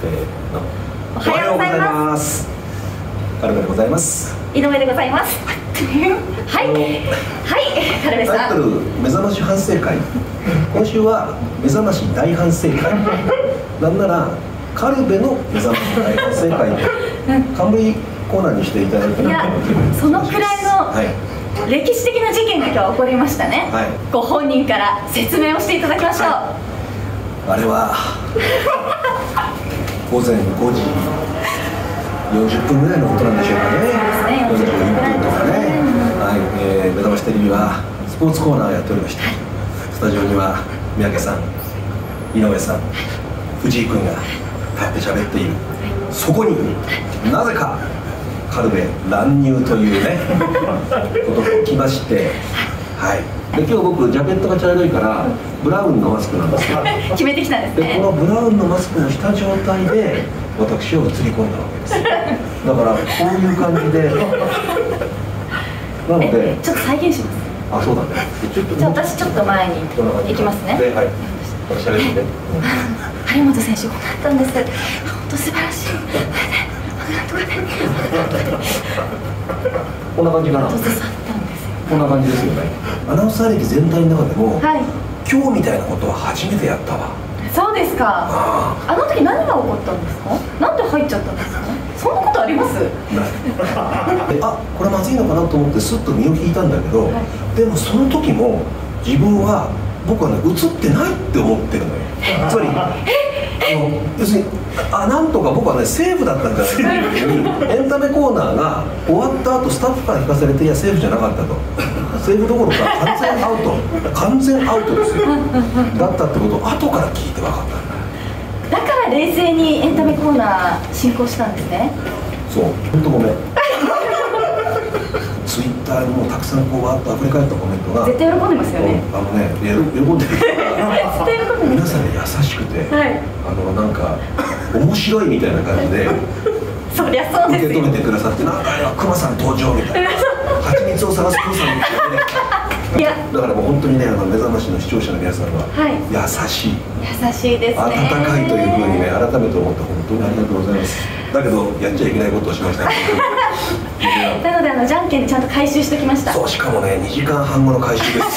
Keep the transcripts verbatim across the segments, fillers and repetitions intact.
せーの。 おはようございます。 カルベでございます。 井上でございます。はいはい、カルベさん。 タイトル目覚まし反省会。今週は目覚まし大反省会。なんならカルベの目覚まし大反省会で冠コーナーにしていただいて、 いや、そのくらいの歴史的な事件が今日起こりましたね。はい、ご本人から説明をしていただきましょう。はい、 あれは午前ごじよんじゅっぷんぐらいのことなんでしょうかね。 そうですね、よんじゅっぷんぐらいとかね。はい、えー、目覚ましテレビはスポーツコーナーをやっておりまして、スタジオには三宅さん、井上さん、藤井君が立って喋っている。そこになぜかカルベ乱入というねことが起きまして、はい。で今日僕ジャケットが茶色いからブラウンのマスクなんですけど決めてきたんですね。 でこのブラウンのマスクをした状態で私を映り込んだわけです。だからこういう感じでなのでちょっと再現します。 あ、そうだね。ちょっとじゃあ私ちょっと前に行きますね。 で、はい、私喋ってね。 張本選手こうなったんです。本当素晴らしい。 こんな感じかな。こんな感じですよね。アナウンサー歴全体の中でも、はい、今日みたいなことは初めてやったわ。 そうですか。あ, あの時何が起こったんですか。なんで入っちゃったんですか。そんなことあります。 あ、これまずいのかなと思ってスッと身を引いたんだけど、はい、でもその時も自分は僕はね映ってないって思ってるのよ。つまりあの要するにあなんとか僕はねセーフだったんじゃないかという時にエンタメコーナーが終わった後スタッフから聞かされて、いやセーフじゃなかったと、セーフどころか完全アウト完全アウトですよだったってことを後から聞いて分かったんだ。 だから冷静にエンタメコーナー進行したんですね。 そう、本当ごめんツイッターにもたくさんこうわーっと溢れ返ったコメントが絶対喜んでますよね。 あのね、喜んでる皆さんね優しくて、はい、あのなんか面白いみたいな感じでそりゃそうですよ。 受け止めてくださって、なんかクマさん登場みたいな蜂蜜を探すクマさんみたいなねいやだからもう本当にね、あの目覚ましの視聴者の皆さんは優しい、 優しいですね。 温かいというふうにね改めて思って本当にありがとうございます。だけどやっちゃいけないことをしましたねなのであのじゃんけんでちゃんと回収してきました。 そう、しかもねにじかんはん後の回収です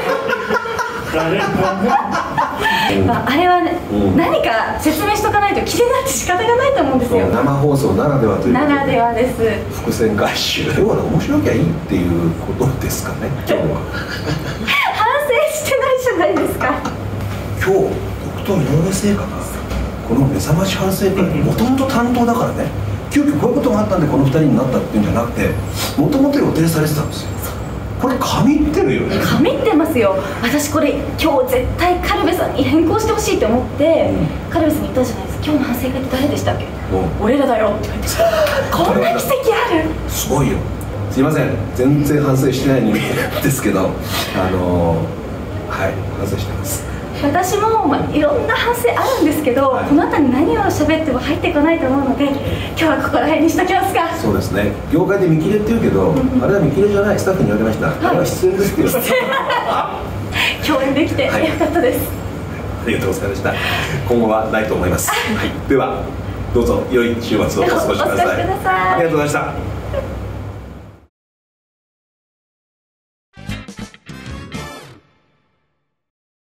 まあ、あれは、ねうん、何か説明しとかないと気になって仕方がないと思うんですよ。 生放送ならではというならではです。 伏線回収要は面白きゃいいっていうことですかね今日は反省してないじゃないですか。 今日僕と井上製菓がこの目覚まし反省会もともと担当だからね、急遽こういうことがあったんでこのふたりになったっていうんじゃなくて、もともと予定されてたんですよ。これ神ってるよね。 神ってますよ。私これ今日絶対カルベさんに変更してほしいって思って、うん、カルベさんに言ったじゃないですか。今日の反省会って誰でしたっけ。うん、俺らだよって言ってこんな奇跡ある。 すごいよ。すいません全然反省してない人間ですけど、あのー、はい反省してます。 私も、まあ、いろんな反省あるんですけど、はい、この後に何を喋っても入っていかないと思うので、今日はここら辺にしときますか。 そうですね。業界で見切れって言うけどあれは見切れじゃない、スタッフに言われました、はい、あれは出演ですって言われた共演できてよかったです、はい、 ありがとうございました。今後はないと思います、はい、ではどうぞ良い週末をお過ごしください。ありがとうございました。